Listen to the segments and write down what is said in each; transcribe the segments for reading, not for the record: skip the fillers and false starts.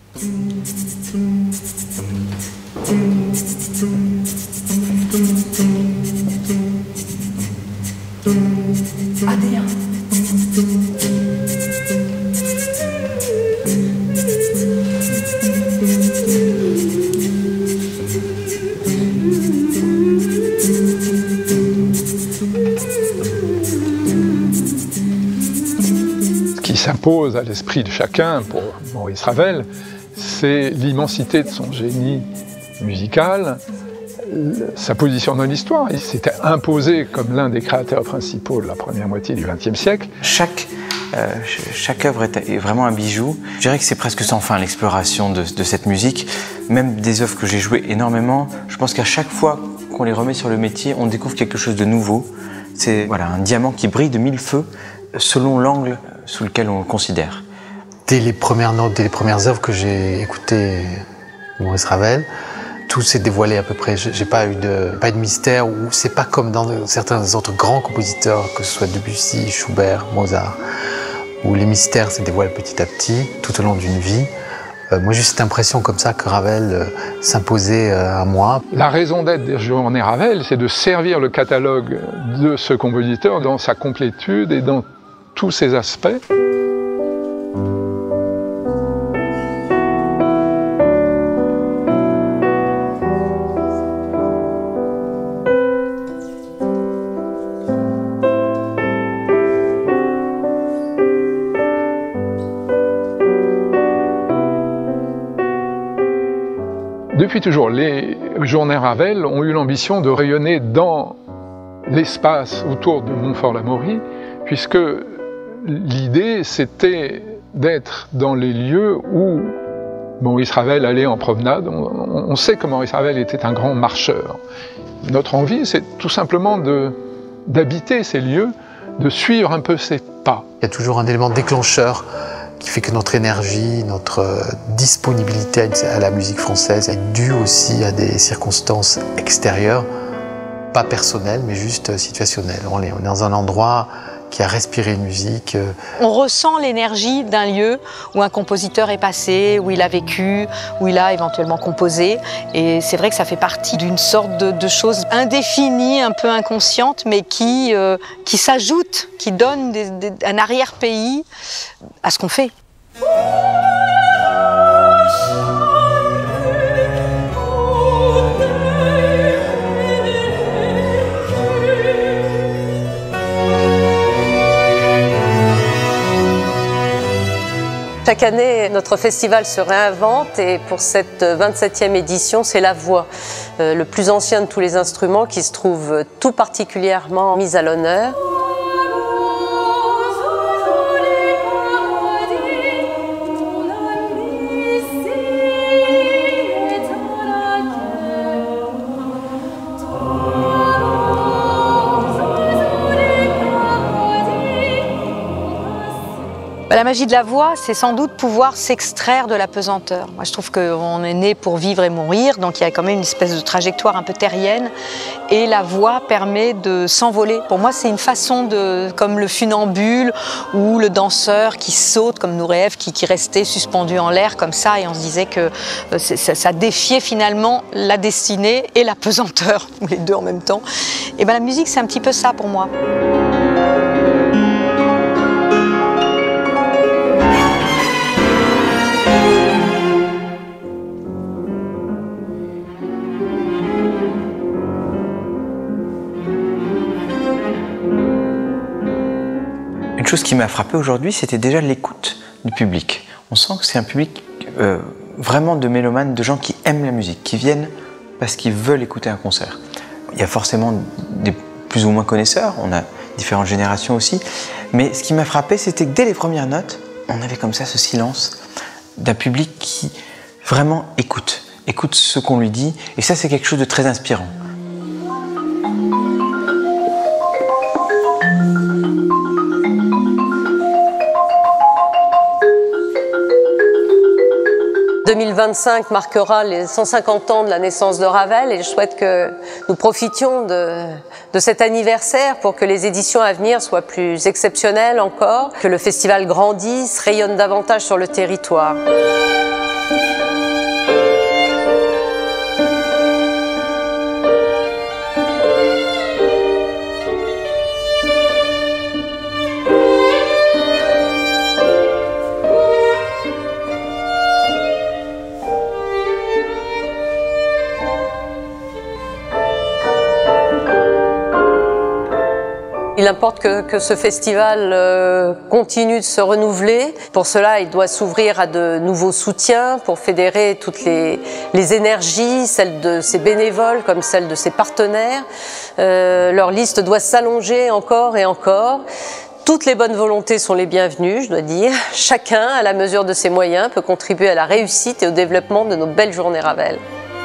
Adrien. Ce qui s'impose à l'esprit de chacun pour Maurice Ravel, c'est l'immensité de son génie musical, sa position dans l'histoire. Il s'était imposé comme l'un des créateurs principaux de la première moitié du XXe siècle. Chaque œuvre est vraiment un bijou. Je dirais que c'est presque sans fin l'exploration de cette musique. Même des œuvres que j'ai jouées énormément, je pense qu'à chaque fois qu'on les remet sur le métier, on découvre quelque chose de nouveau. C'est voilà, un diamant qui brille de mille feux selon l'angle sous lequel on le considère. Dès les premières notes, dès les premières œuvres que j'ai écoutées Maurice Ravel, tout s'est dévoilé à peu près. J'ai pas eu de mystère, ou c'est pas comme dans certains autres grands compositeurs, que ce soit Debussy, Schubert, Mozart, où les mystères se dévoilent petit à petit, tout au long d'une vie. Moi, j'ai cette impression comme ça que Ravel s'imposait à moi. La raison d'être des Journées Ravel, c'est de servir le catalogue de ce compositeur dans sa complétude et dans tous ses aspects. Depuis toujours, les Journées Ravel ont eu l'ambition de rayonner dans l'espace autour de Montfort-l'Amaury, puisque l'idée, c'était d'être dans les lieux où Maurice Ravel allait en promenade. On sait que Maurice Ravel était un grand marcheur. Notre envie, c'est tout simplement d'habiter ces lieux, de suivre un peu ses pas. Il y a toujours un élément déclencheur qui fait que notre énergie, notre disponibilité à la musique française est due aussi à des circonstances extérieures, pas personnelles, mais juste situationnelles. On est dans un endroit qui a respiré une musique. On ressent l'énergie d'un lieu où un compositeur est passé, où il a vécu, où il a éventuellement composé. Et c'est vrai que ça fait partie d'une sorte de chose indéfinie, un peu inconsciente, mais qui s'ajoute, qui donne un arrière-pays à ce qu'on fait. Chaque année, notre festival se réinvente et pour cette 27e édition, c'est la voix, le plus ancien de tous les instruments qui se trouve tout particulièrement mis à l'honneur. La magie de la voix, c'est sans doute pouvoir s'extraire de la pesanteur. Moi, je trouve qu'on est né pour vivre et mourir, donc il y a quand même une espèce de trajectoire un peu terrienne, et la voix permet de s'envoler. Pour moi, c'est une façon comme le funambule ou le danseur qui saute, comme Nureyev, qui restait suspendu en l'air comme ça, et on se disait que ça défiait finalement la destinée et la pesanteur, ou les deux en même temps. Et bien la musique, c'est un petit peu ça pour moi. Une chose qui m'a frappé aujourd'hui, c'était déjà l'écoute du public. On sent que c'est un public vraiment de mélomanes, de gens qui aiment la musique, qui viennent parce qu'ils veulent écouter un concert. Il y a forcément des plus ou moins connaisseurs, on a différentes générations aussi, mais ce qui m'a frappé, c'était que dès les premières notes, on avait comme ça ce silence d'un public qui vraiment écoute ce qu'on lui dit, et ça c'est quelque chose de très inspirant. « 2025 marquera les 150 ans de la naissance de Ravel et je souhaite que nous profitions de cet anniversaire pour que les éditions à venir soient plus exceptionnelles encore, que le festival grandisse, rayonne davantage sur le territoire. Il importe que ce festival continue de se renouveler. Pour cela, il doit s'ouvrir à de nouveaux soutiens pour fédérer toutes les énergies, celles de ses bénévoles comme celles de ses partenaires. Leur liste doit s'allonger encore et encore. Toutes les bonnes volontés sont les bienvenues, je dois dire. Chacun, à la mesure de ses moyens, peut contribuer à la réussite et au développement de nos belles journées Ravel.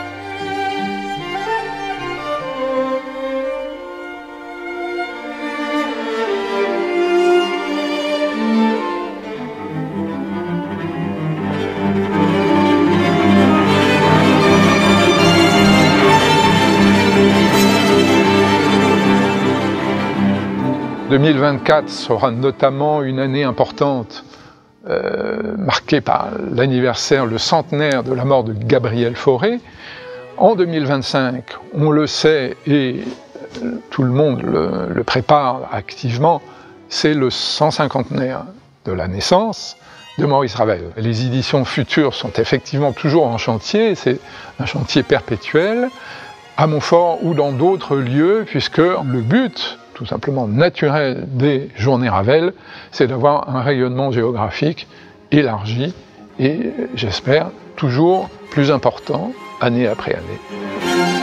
« 2024 sera notamment une année importante, marquée par l'anniversaire, le centenaire de la mort de Gabriel Fauré. En 2025, on le sait et tout le monde le prépare activement, c'est le 150aire de la naissance de Maurice Ravel. Les éditions futures sont effectivement toujours en chantier, c'est un chantier perpétuel, à Montfort ou dans d'autres lieux, puisque le but tout simplement naturel des journées Ravel, c'est d'avoir un rayonnement géographique élargi et, j'espère, toujours plus important année après année.